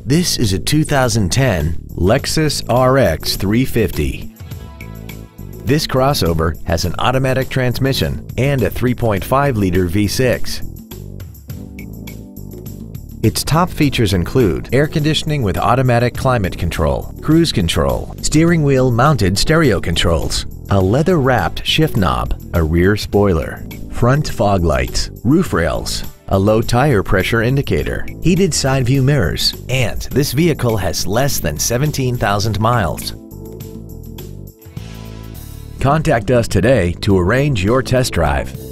This is a 2010 Lexus RX 350. This crossover has an automatic transmission and a 3.5-liter V6. Its top features include air conditioning with automatic climate control, cruise control, steering wheel mounted stereo controls, a leather-wrapped shift knob, a rear spoiler, front fog lights, roof rails, a low tire pressure indicator, heated side view mirrors, and this vehicle has less than 17,000 miles. Contact us today to arrange your test drive.